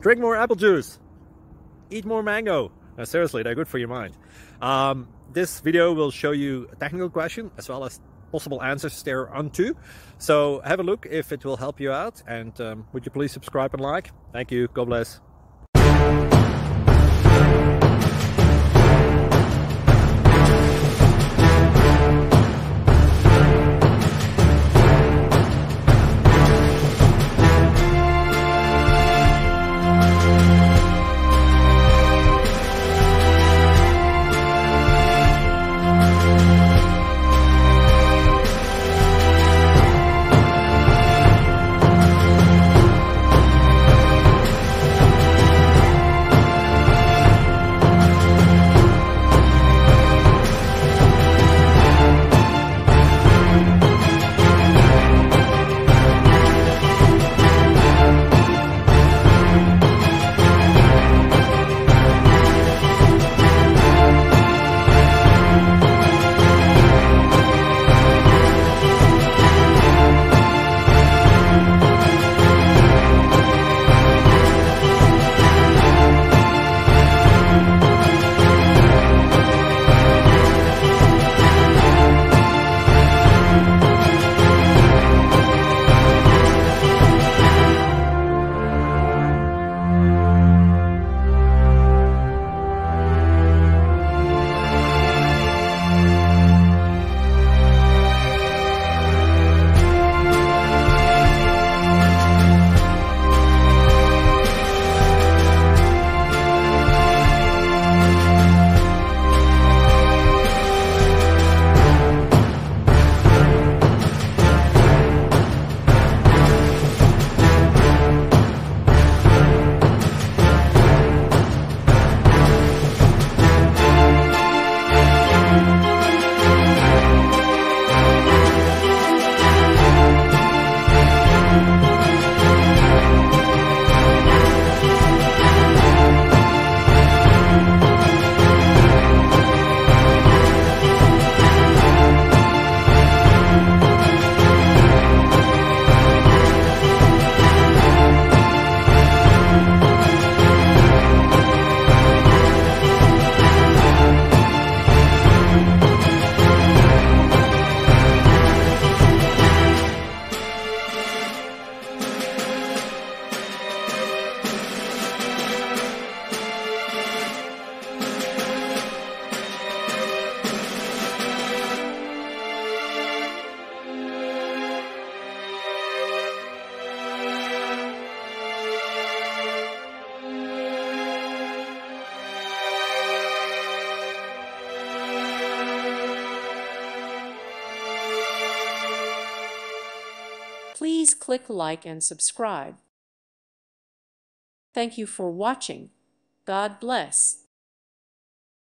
drink more apple juice, eat more mango. No, seriously, they're good for your mind. This video will show you a technical question as well as possible answers thereunto. So have a look if it will help you out, and would you please subscribe and like? Thank you. God bless. Please click like and subscribe. Thank you for watching. God bless.